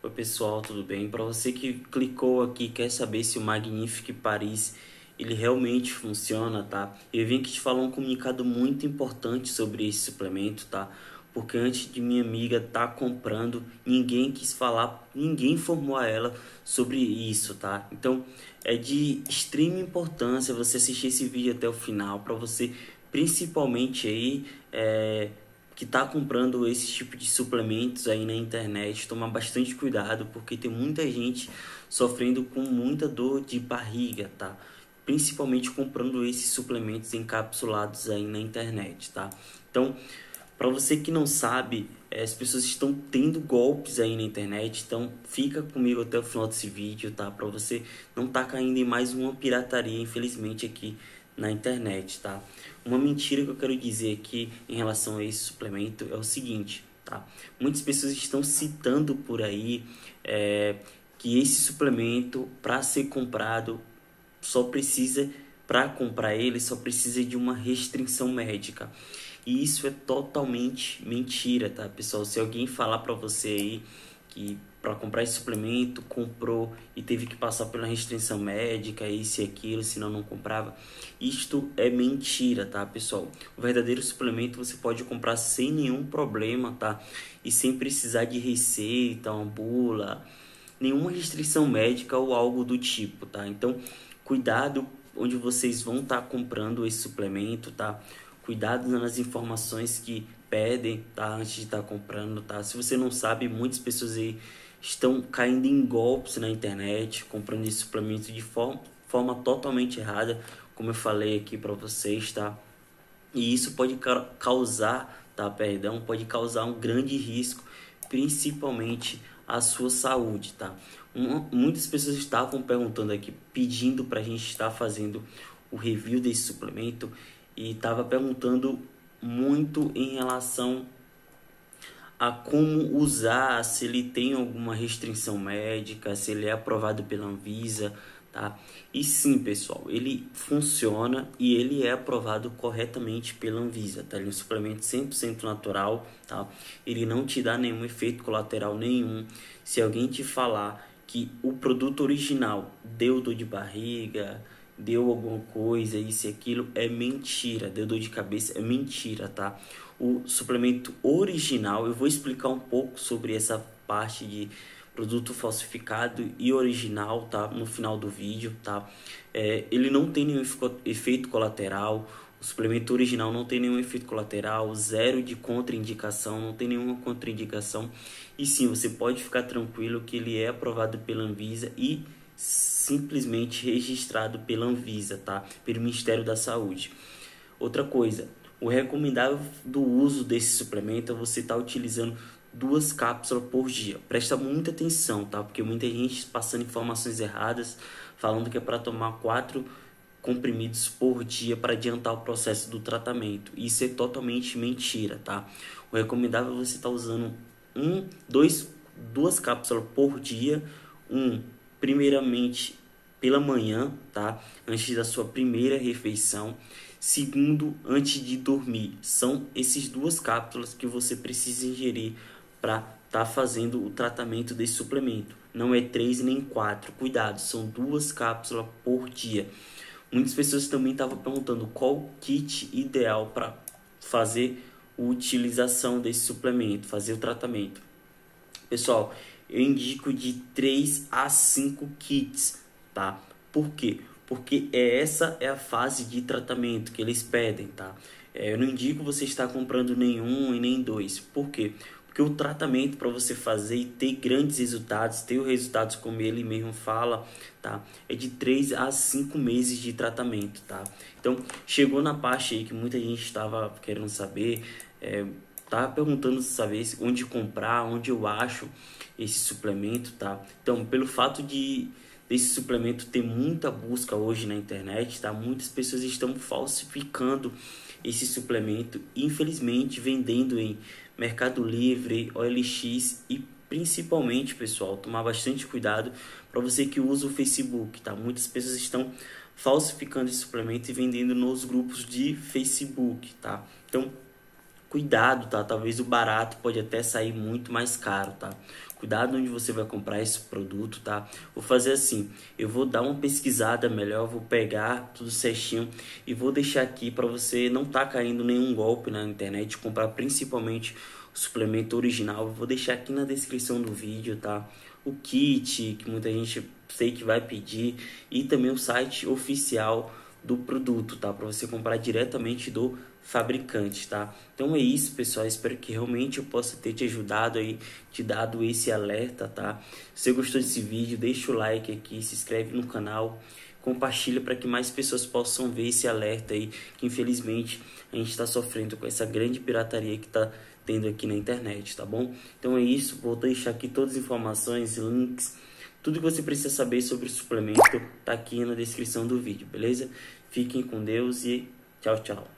Oi pessoal, tudo bem? Para você que clicou aqui e quer saber se o Magnifique Paris ele realmente funciona, tá? Eu vim aqui te falar um comunicado muito importante sobre esse suplemento, tá? Porque antes de minha amiga tá comprando, ninguém quis falar, ninguém informou a ela sobre isso, tá? Então é de extrema importância você assistir esse vídeo até o final para você, principalmente aí, que está comprando esse tipo de suplementos aí na internet, tomar bastante cuidado, porque tem muita gente sofrendo com muita dor de barriga, tá? Principalmente comprando esses suplementos encapsulados aí na internet, tá? Então, para você que não sabe, as pessoas estão tendo golpes aí na internet, então fica comigo até o final desse vídeo, tá? Para você não estar caindo em mais uma pirataria, infelizmente, aqui na internet, tá? Uma mentira que eu quero dizer aqui em relação a esse suplemento é o seguinte, tá? Muitas pessoas estão citando por aí que esse suplemento, para ser comprado, só precisa, para comprar ele, só precisa de uma restrição médica. E isso é totalmente mentira, tá, pessoal? Se alguém falar para você aí que para comprar esse suplemento comprou e teve que passar pela restrição médica, isso e aquilo, senão não comprava, isto é mentira, tá, pessoal? O verdadeiro suplemento você pode comprar sem nenhum problema, tá? E sem precisar de receita, uma bula, nenhuma restrição médica ou algo do tipo, tá? Então, cuidado onde vocês vão estar comprando esse suplemento, tá? Cuidado nas informações que pedem, tá? Antes de estar comprando, tá? Se você não sabe, muitas pessoas aí estão caindo em golpes na internet, comprando esse suplemento de forma totalmente errada, como eu falei aqui para vocês, tá? E isso pode causar, tá? Perdão, pode causar um grande risco, principalmente à sua saúde, tá? Muitas pessoas estavam perguntando aqui, pedindo para a gente estar fazendo o review desse suplemento e estava perguntando muito em relação a como usar, se ele tem alguma restrição médica, se ele é aprovado pela Anvisa, tá? E sim, pessoal, ele funciona e ele é aprovado corretamente pela Anvisa, tá? Ele é um suplemento 100% natural, tá? Ele não te dá nenhum efeito colateral nenhum. Se alguém te falar que o produto original deu dor de barriga, deu alguma coisa, isso e aquilo, é mentira. Deu dor de cabeça, é mentira, tá? O suplemento original, eu vou explicar um pouco sobre essa parte de produto falsificado e original, tá? No final do vídeo, tá? Ele não tem nenhum efeito colateral. O suplemento original não tem nenhum efeito colateral, zero de contraindicação, não tem nenhuma contraindicação. E sim, você pode ficar tranquilo que ele é aprovado pela Anvisa e simplesmente registrado pela Anvisa, tá? Pelo Ministério da Saúde. Outra coisa, o recomendável do uso desse suplemento é você estar utilizando 2 cápsulas por dia. Presta muita atenção, tá? Porque muita gente passando informações erradas, falando que é para tomar 4 comprimidos por dia para adiantar o processo do tratamento. Isso é totalmente mentira, tá? O recomendável é você estar usando 2 cápsulas por dia, primeiramente pela manhã, tá? Antes da sua primeira refeição. Segundo, antes de dormir. São essas 2 cápsulas que você precisa ingerir para estar fazendo o tratamento desse suplemento. Não é 3 nem 4. Cuidado, são 2 cápsulas por dia. Muitas pessoas também estavam perguntando qual o kit ideal para fazer a utilização desse suplemento, fazer o tratamento. Pessoal, eu indico de 3 a 5 kits, tá? Por quê? Porque essa é a fase de tratamento que eles pedem, tá? Eu não indico você estar comprando nenhum e nem 2. Por quê? Porque o tratamento para você fazer e ter grandes resultados, ter os resultados como ele mesmo fala, tá? É de 3 a 5 meses de tratamento, tá? Então, chegou na parte aí que muita gente estava querendo saber, tava perguntando saber onde comprar, onde eu acho esse suplemento, tá? Então, pelo fato desse suplemento ter muita busca hoje na internet, tá? Muitas pessoas estão falsificando esse suplemento, infelizmente vendendo em Mercado Livre, OLX e principalmente, pessoal, tomar bastante cuidado para você que usa o Facebook, tá? Muitas pessoas estão falsificando esse suplemento e vendendo nos grupos de Facebook, tá? Então, cuidado, tá? Talvez o barato pode até sair muito mais caro, tá? Cuidado onde você vai comprar esse produto, tá? Vou fazer assim, eu vou dar uma pesquisada melhor, vou pegar tudo certinho e vou deixar aqui para você não tá caindo nenhum golpe na internet, comprar principalmente o suplemento original. Eu vou deixar aqui na descrição do vídeo, tá? O kit, que muita gente sei que vai pedir, e também o site oficial do produto, tá? Para você comprar diretamente do fabricante, tá? Então é isso, pessoal. Espero que realmente eu possa ter te ajudado aí, te dado esse alerta, tá? Se você gostou desse vídeo, deixa o like aqui, se inscreve no canal, compartilha para que mais pessoas possam ver esse alerta aí, que infelizmente a gente está sofrendo com essa grande pirataria que está tendo aqui na internet, tá bom? Então é isso, vou deixar aqui todas as informações, links, tudo que você precisa saber sobre o suplemento tá aqui na descrição do vídeo, beleza? Fiquem com Deus e tchau, tchau.